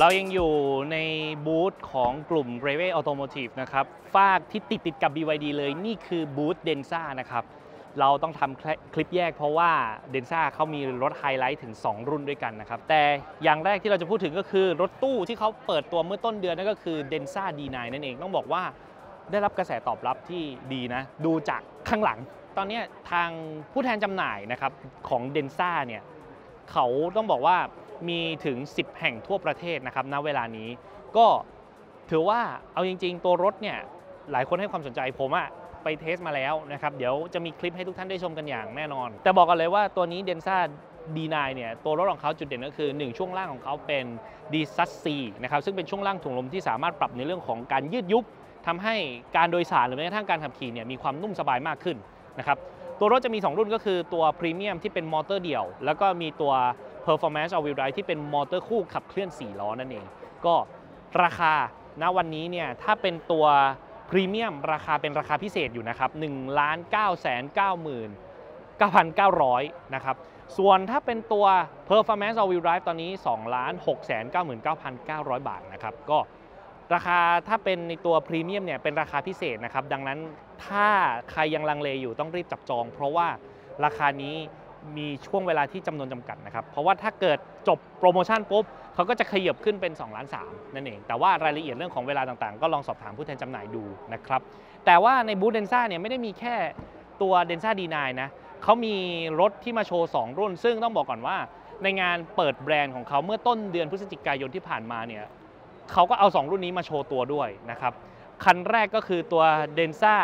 เรายังอยู่ในบูธของกลุ่ม Grave Automotive นะครับฝากที่ติดกับ BYD เลยนี่คือบูธ Denza นะครับเราต้องทำคลิปแยกเพราะว่า Denza เขามีรถไฮไลท์ถึง2รุ่นด้วยกันนะครับแต่อย่างแรกที่เราจะพูดถึงก็คือรถตู้ที่เขาเปิดตัวเมื่อต้นเดือนนั่นก็คือ Denza D9 นั่นเองต้องบอกว่าได้รับกระแสตอบรับที่ดีนะดูจากข้างหลังตอนนี้ทางผู้แทนจำหน่ายนะครับของ Denza เนี่ยเขาต้องบอกว่ามีถึง10แห่งทั่วประเทศนะครับณเวลานี้ก็ถือว่าเอาจริงๆตัวรถเนี่ยหลายคนให้ความสนใจผมไปเทสมาแล้วนะครับเดี๋ยวจะมีคลิปให้ทุกท่านได้ชมกันอย่างแน่นอนแต่บอกกันเลยว่าตัวนี้ Denza D9 เนี่ยตัวรถของเขาจุดเด่นก็คือ1ช่วงล่างของเขาเป็น D-C นะครับซึ่งเป็นช่วงล่างถุงลมที่สามารถปรับในเรื่องของการยืดยุบทำให้การโดยสารหรือแม้กระทั่งการขับขี่เนี่ยมีความนุ่มสบายมากขึ้นนะครับตัวรถจะมี2รุ่นก็คือตัวพรีเมียมที่เป็นมอเตอร์เดี่ยวแล้วก็มีตัว Performance All-Wheel Drive ที่เป็นมอเตอร์คู่ขับเคลื่อน4ล้อนั่นเองก็ราคาณวันนี้เนี่ยถ้าเป็นตัวพรีเมียมราคาเป็นราคาพิเศษอยู่นะครับ 1,999,900 นะครับส่วนถ้าเป็นตัว Performance All-Wheel Drive ตอนนี้ 2,699,900 บาทนะครับก็ราคาถ้าเป็นในตัวพรีเมียมเนี่ยเป็นราคาพิเศษนะครับดังนั้นถ้าใครยังลังเลอยู่ต้องรีบจับจองเพราะว่าราคานี้มีช่วงเวลาที่จำนวนจำกัดนะครับเพราะว่าถ้าเกิดจบโปรโมชั่นปุ๊บเขาก็จะขยับขึ้นเป็น2.3 ล้านนั่นเองแต่ว่ารายละเอียดเรื่องของเวลาต่างๆก็ลองสอบถามผู้แทนจำหน่ายดูนะครับแต่ว่าในบูธ Denza เนี่ยไม่ได้มีแค่ตัว Denza D9 นะเขามีรถที่มาโชว์2รุ่นซึ่งต้องบอกก่อนว่าในงานเปิดแบรนด์ของเขาเมื่อต้นเดือนพฤศจิกายนที่ผ่านมาเนี่ยเขาก็เอา2รุ่นนี้มาโชว์ตัวด้วยนะครับคันแรกก็คือตัว Denza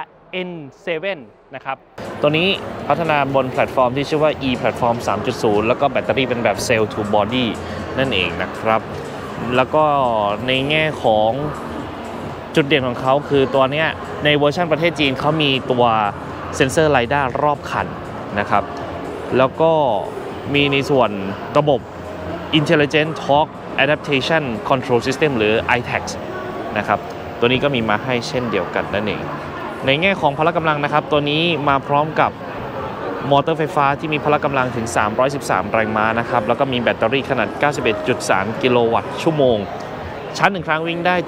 N7 นะครับตัวนี้พัฒนาบนแพลตฟอร์มที่ชื่อว่า e Platform 3.0 แล้วก็แบตเตอรี่เป็นแบบ Cell to Body นั่นเองนะครับแล้วก็ในแง่ของจุดเด่นของเขาคือตัวนี้ในเวอร์ชันประเทศจีนเขามีตัวเซ็นเซอร์ไลด้ารอบคันนะครับแล้วก็มีในส่วนระบบ Intelligent Torque Adaptation Control System หรือ ITAC นะครับตัวนี้ก็มีมาให้เช่นเดียวกันนั่นเองในแง่ของพละกำลังนะครับตัวนี้มาพร้อมกับมอเตอร์ไฟฟ้าที่มีพละกำลังถึง313แรงม้านะครับแล้วก็มีแบตเตอรี่ขนาด 91.3 กิโลวัตต์ชั่วโมงชาร์จ1ครั้งวิ่งได้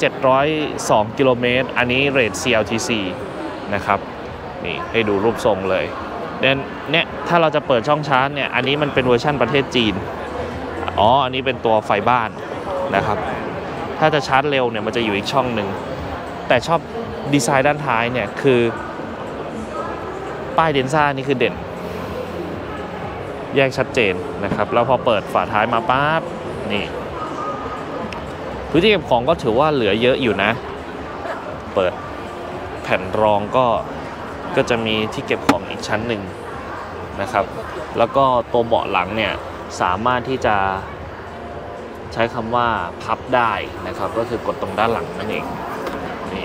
702กิโลเมตรอันนี้เรท CLTC นะครับนี่ให้ดูรูปทรงเลยเนี่ยถ้าเราจะเปิดช่องชาร์จเนี่ยอันนี้มันเป็นเวอร์ชั่นประเทศจีนอันนี้เป็นตัวไฟบ้านนะครับถ้าจะชาร์จเร็วเนี่ยมันจะอยู่อีกช่องหนึ่งแต่ชอบดีไซน์ด้านท้ายเนี่ยคือป้าย Denza นี่คือเด่นแยกชัดเจนนะครับแล้วพอเปิดฝาท้ายมาปั๊บนี่พื้นที่เก็บของก็ถือว่าเหลือเยอะอยู่นะเปิดแผ่นรองก็จะมีที่เก็บของอีกชั้นหนึ่งนะครับแล้วก็ตัวเบาะหลังเนี่ยสามารถที่จะใช้คำว่าพับได้นะครับก็คือกดตรงด้านหลังนั่นเองนี่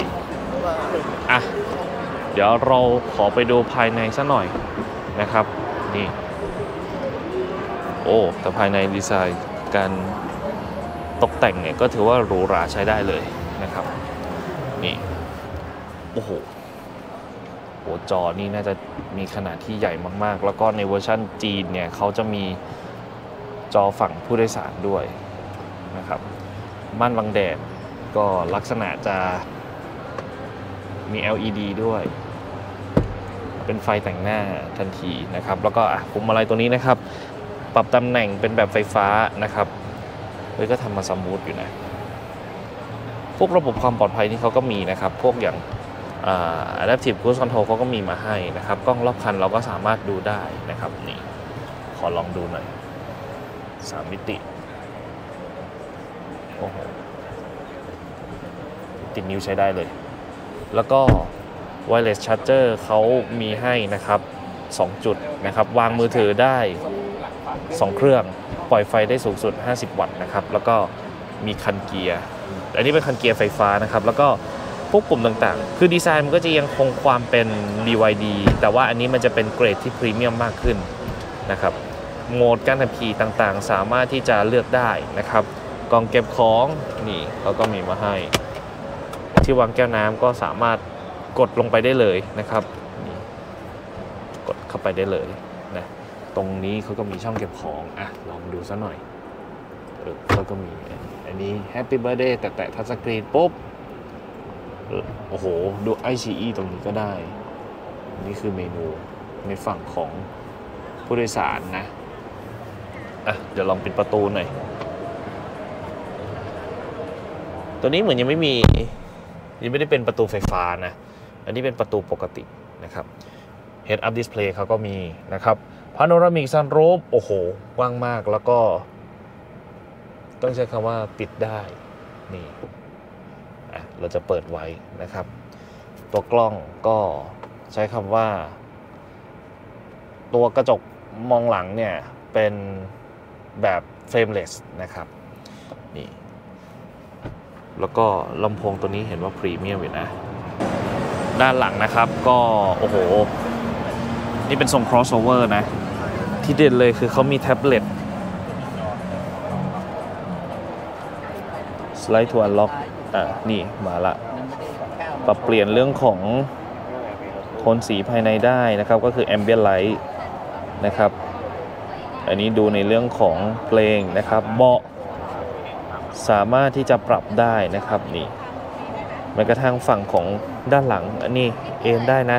เดี๋ยวเราขอไปดูภายในซะหน่อยนะครับนี่แต่ภายในดีไซน์การตกแต่งเนี่ยก็ถือว่าหรูหราใช้ได้เลยนะครับนี่โอ้โหจอนี่น่าจะมีขนาดที่ใหญ่มากๆแล้วก็ในเวอร์ชันจีนเนี่ยเขาจะมีจอฝั่งผู้โดยสารด้วยนะครับม่านบังแดดก็ลักษณะจะมี LED ด้วยเป็นไฟแต่งหน้าทันทีนะครับแล้วก็พวงมาลัยตัวนี้นะครับปรับตำแหน่งเป็นแบบไฟฟ้านะครับก็ทำมาสมูทอยู่นะพวกระบบความปลอดภัยที่เขาก็มีนะครับพวกอย่างAdaptive Cruise Control เขาก็มีมาให้นะครับกล้องรอบคันเราก็สามารถดูได้นะครับนี่ขอลองดูหน่อย3มิติโอ้โหติดนิ้วใช้ได้เลยแล้วก็ Wireless Charger เขามีให้นะครับ2จุดนะครับวางมือถือได้2เครื่องปล่อยไฟได้สูงสุด50วัตต์นะครับแล้วก็มีคันเกียร์อันนี้เป็นคันเกียร์ไฟฟ้านะครับแล้วก็พวกปุ่มต่างๆคือดีไซน์มันก็จะยังคงความเป็น BYD แต่ว่าอันนี้มันจะเป็นเกรดที่พรีเมียมมากขึ้นนะครับโหมดการขับขี่ต่างๆสามารถที่จะเลือกได้นะครับกล่องเก็บของนี่เขาก็มีมาให้ที่วางแก้วน้ำก็สามารถกดลงไปได้เลยนะครับกดเข้าไปได้เลยนะตรงนี้เขาก็มีช่องเก็บของลองดูซะหน่อยเขาก็มีอันนนี้ Happy Birthday แต่แตะทัชสกรีนปุ๊บโอ้โหดู ICE ตรงนี้ก็ได้นี่คือเมนูในฝั่งของผู้โดยสารนะเดี๋ยวลองปิดประตูหน่อยตัวนี้เหมือนยังไม่ได้เป็นประตูไฟฟ้านะอันนี้เป็นประตูปกตินะครับ Head Up Display เขาก็มีนะครับ Panoramic Sunroof โอ้โหกว้างมากแล้วก็ต้องใช้คำว่าปิดได้นี่เราจะเปิดไว้นะครับตัวกล้องก็ใช้คำว่าตัวกระจกมองหลังเนี่ยเป็นแบบเฟรมเลสนะครับนี่แล้วก็ลำโพงตัวนี้เห็นว่าพรีเมียมอยู่นะด้านหลังนะครับก็โอ้โหนี่เป็นทรง crossover นะที่เด่นเลยคือเขามีแท็บเล็ต Slide to Unlock นี่มาละปรับเปลี่ยนเรื่องของโทนสีภายในได้นะครับก็คือ Ambient Light นะครับอันนี้ดูในเรื่องของเพลงนะครับเบาะสามารถที่จะปรับได้นะครับนี่แม้กระทั่งฝั่งของด้านหลังอันนี้เอนได้นะ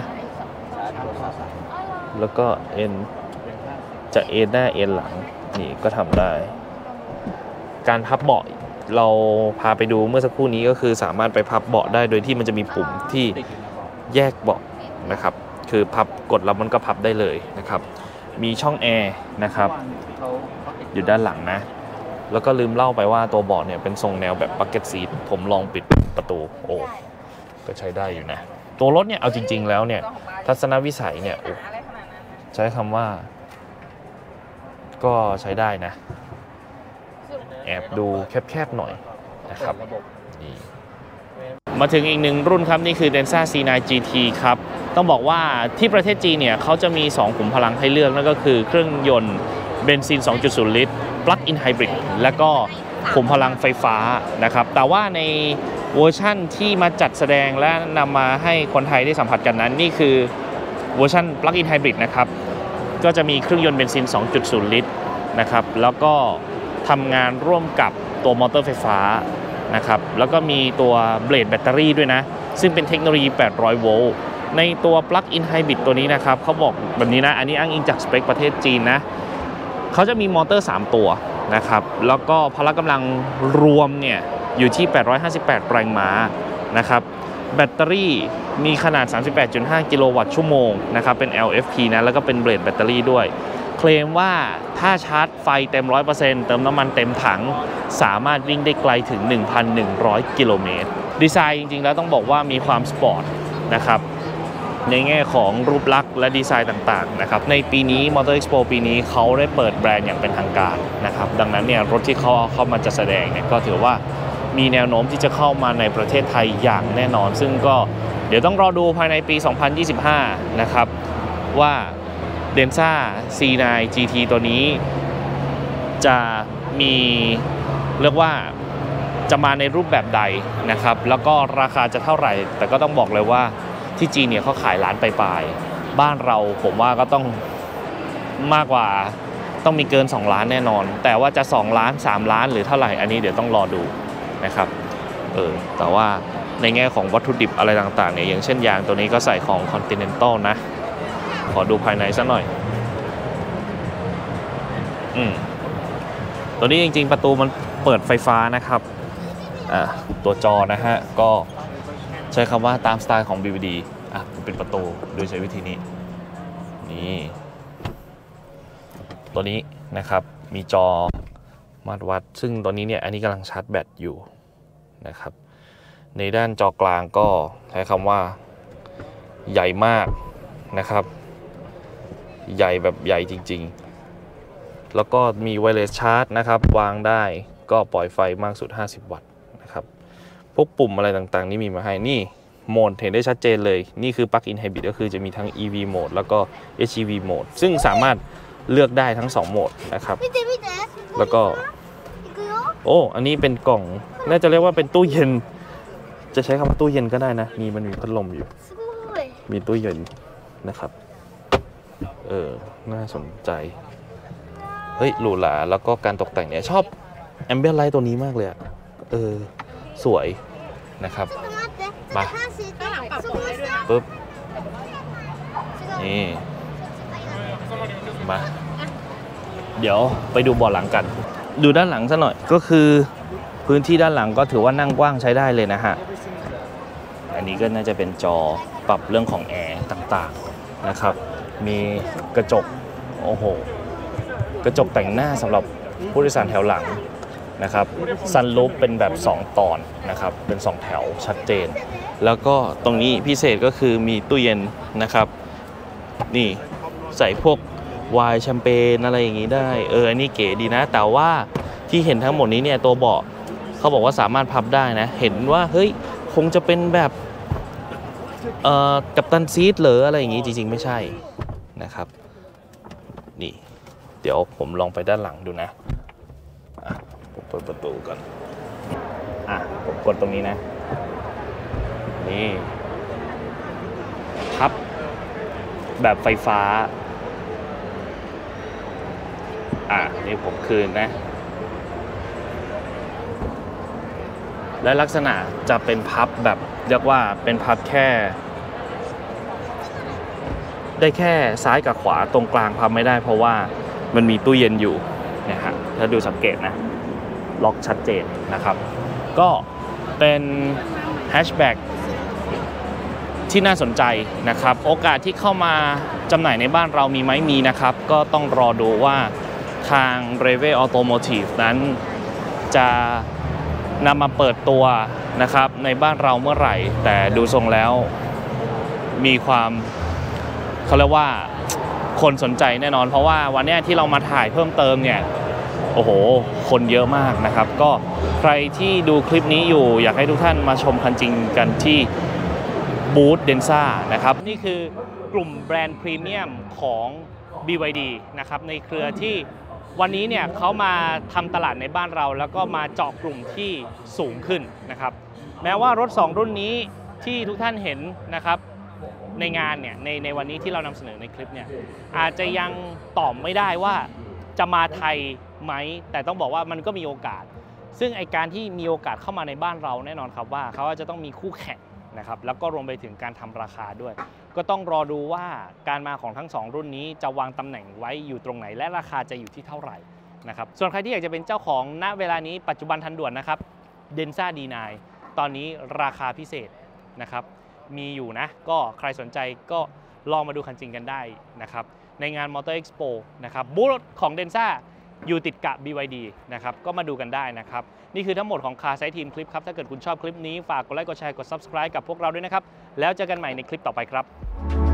แล้วก็เอนจะเอนหน้าเอนหลังนี่ก็ทำได้การพับเบาะเราพาไปดูเมื่อสักครู่นี้ก็คือสามารถไปพับเบาะได้โดยที่มันจะมีปุ่มที่แยกเบาะนะครับคือพับกดแล้วมันก็พับได้เลยนะครับมีช่องแอร์นะครับอยู่ด้านหลังนะแล้วก็ลืมเล่าไปว่าตัวเบาะเนี่ยเป็นทรงแนวแบบบักเก็ตซีทผมลองปิดประตูโอ้ก็ใช้ได้อยู่นะตัวรถเนี่ยเอาจริงๆแล้วเนี่ยทัศนวิสัยเนี่ยใช้คำว่าก็ใช้ได้นะแอบดูแคบๆหน่อยนะครับนี่มาถึงอีกหนึ่งรุ่นครับนี่คือ Denza C9 GT ครับต้องบอกว่าที่ประเทศจีนเนี่ยเขาจะมี2ขุมพลังให้เลือกนั่นก็คือเครื่องยนต์เบนซิน 2.0 ลิตร Plug-in Hybrid และก็ขุมพลังไฟฟ้านะครับแต่ว่าในเวอร์ชั่นที่มาจัดแสดงและนำมาให้คนไทยได้สัมผัสกันนั้นนี่คือเวอร์ชัน Plug-in Hybrid นะครับก็จะมีเครื่องยนต์เบนซิน 2.0 ลิตรนะครับแล้วก็ทำงานร่วมกับตัวมอเตอร์ไฟฟ้านะครับแล้วก็มีตัวเบลดแบตเตอรี่ด้วยนะซึ่งเป็นเทคโนโลยี800โวลต์ในตัว Plug-in Hybrid ตัวนี้นะครับเขาบอกแบบนี้นะอันนี้อ้างอิงจากสเปคประเทศจีนนะเขาจะมีมอเตอร์3ตัวนะครับแล้วก็พละกำลังรวมเนี่ยอยู่ที่858แรงม้านะครับแบตเตอรี่มีขนาด 38.5 กิโลวัตต์ชั่วโมงนะครับเป็น LFP นะแล้วก็เป็นเบลดแบตเตอรี่ด้วยเคลมว่าถ้าชาร์จไฟเต็ม 100% เติมน้ำมันเต็มถังสามารถวิ่งได้ไกลถึง 1,100 กิโลเมตรดีไซน์จริงๆแล้วต้องบอกว่ามีความสปอร์ตนะครับในแง่ของรูปลักษณ์และดีไซน์ต่างๆนะครับในปีนี้ Motor Expo ปีนี้เขาได้เปิดแบรนด์อย่างเป็นทางการนะครับดังนั้นเนี่ยรถที่เขาเอาเข้ามาจัดแสดงเนี่ยก็ถือว่ามีแนวโน้มที่จะเข้ามาในประเทศไทยอย่างแน่นอนซึ่งก็เดี๋ยวต้องรอดูภายในปี 2025 นะครับว่าDenza C9 GT ตัวนี้จะมีเรียกว่าจะมาในรูปแบบใดนะครับแล้วก็ราคาจะเท่าไหร่แต่ก็ต้องบอกเลยว่าที่จีนเนี่ยเขาขายล้านปลายๆบ้านเราผมว่าก็ต้องมากกว่าต้องมีเกิน2ล้านแน่นอนแต่ว่าจะ2ล้าน3ล้านหรือเท่าไหร่อันนี้เดี๋ยวต้องรอดูนะครับแต่ว่าในแง่ของวัตถุดิบอะไรต่างๆเนี่ยอย่างเช่นยางตัวนี้ก็ใส่ของ Continental นะขอดูภายในสักหน่อยตัวนี้จริงๆประตูมันเปิดไฟฟ้านะครับตัวจอนะฮะก็ใช้คำว่าตามสไตล์ของ BYD เป็นประตูโดยใช้วิธีนี้นี่ตัวนี้นะครับมีจอมาตรวัดซึ่งตัวนี้เนี่ยอันนี้กำลังชาร์จแบตอยู่นะครับในด้านจอกลางก็ใช้คำว่าใหญ่มากนะครับใหญ่แบบใหญ่จริงๆแล้วก็มีไวเลสชาร์จนะครับวางได้ก็ปล่อยไฟมากสุด50วัตต์นะครับพวกปุ่มอะไรต่างๆนี่มีมาให้นี่โหมดเห็นได้ชัดเจนเลยนี่คือ Plug-in Hybrid ก็คือจะมีทั้ง EV โหมดแล้วก็ HEV โหมดซึ่งสามารถเลือกได้ทั้ง2โหมดนะครับแล้วก็อันนี้เป็นกล่องน่าจะเรียกว่าเป็นตู้เย็นจะใช้คำว่าตู้เย็นก็ได้นะมันมีพัดลมอยู่มีตู้เย็นนะครับน่าสนใจเฮ้ยหรูหราแล้วก็การตกแต่งเนี่ยชอบ Ambient Light ตัวนี้มากเลยสวยนะครับมาปุ๊บนี่มาเดี๋ยวไปดูเบาะหลังกันดูด้านหลังซะหน่อยก็คือพื้นที่ด้านหลังก็ถือว่านั่งกว้างใช้ได้เลยนะฮะอันนี้ก็น่าจะเป็นจอปรับเรื่องของแอร์ต่างๆนะครับมีกระจกโอ้โหกระจกแต่งหน้าสำหรับผู้โดยสารแถวหลังนะครับซันรูฟเป็นแบบ2ตอนนะครับเป็น2แถวชัดเจนแล้วก็ตรงนี้พิเศษก็คือมีตู้เย็นนะครับนี่ใส่พวกไวน์แชมเปญอะไรอย่างนี้ได้อันนี้เก๋ดีนะแต่ว่าที่เห็นทั้งหมดนี้เนี่ยตัวเบาะเขาบอกว่าสามารถพับได้นะเห็นว่าเฮ้ยคงจะเป็นแบบกัปตันซีทหรืออะไรอย่างนี้จริงๆไม่ใช่นะครับนี่เดี๋ยวผมลองไปด้านหลังดูนะผมเปิดประตูก่อนผมกดตรงนี้นะนี่พับแบบไฟฟ้านี่ผมคืนนะและลักษณะจะเป็นพับแบบเรียกว่าเป็นพับได้แค่ซ้ายกับขวาตรงกลางพับไม่ได้เพราะว่ามันมีตู้เย็นอยู่นะฮะถ้าดูสังเกตนะล็อกชัดเจนนะครับก็เป็นแฮชแบ็กที่น่าสนใจนะครับโอกาสที่เข้ามาจำหน่ายในบ้านเรามีไหมมีนะครับก็ต้องรอดูว่าทาง Reve Automotive นั้นจะนำมาเปิดตัวนะครับในบ้านเราเมื่อไหร่แต่ดูทรงแล้วมีความเขาเรียกว่าคนสนใจแน่นอนเพราะว่าวันนี้ที่เรามาถ่ายเพิ่มเติมเนี่ยโอ้โหคนเยอะมากนะครับก็ใครที่ดูคลิปนี้อยู่อยากให้ทุกท่านมาชมคันจริงกันที่บูธเดนซ่านะครับนี่คือกลุ่มแบรนด์พรีเมียมของ BYD นะครับในเครือที่วันนี้เนี่ยเขามาทำตลาดในบ้านเราแล้วก็มาเจาะกลุ่มที่สูงขึ้นนะครับแม้ว่ารถ2รุ่นนี้ที่ทุกท่านเห็นนะครับในงานเนี่ยในวันนี้ที่เรานำเสนอในคลิปเนี่ยอาจจะยังตอบไม่ได้ว่าจะมาไทยไหมแต่ต้องบอกว่ามันก็มีโอกาสซึ่งไอการที่มีโอกาสเข้ามาในบ้านเราแน่นอนครับว่าเขาจะต้องมีคู่แข่งนะครับแล้วก็รวมไปถึงการทำราคาด้วยก็ต้องรอดูว่าการมาของทั้ง2รุ่นนี้จะวางตำแหน่งไว้อยู่ตรงไหนและราคาจะอยู่ที่เท่าไหร่นะครับส่วนใครที่อยากจะเป็นเจ้าของณเวลานี้ปัจจุบันทันด่วนนะครับเดนซ่า D9 ตอนนี้ราคาพิเศษนะครับมีอยู่นะก็ใครสนใจก็ลองมาดูคันจริงกันได้นะครับในงาน Motor Expo นะครับบูธของเดนซ่าอยู่ติดกับ BYD นะครับก็มาดูกันได้นะครับนี่คือทั้งหมดของ Car Sight Team คลิปครับถ้าเกิดคุณชอบคลิปนี้ฝากกดไลค์กดแชร์กด Subscribe กับพวกเราด้วยนะครับแล้วเจอกันใหม่ในคลิปต่อไปครับ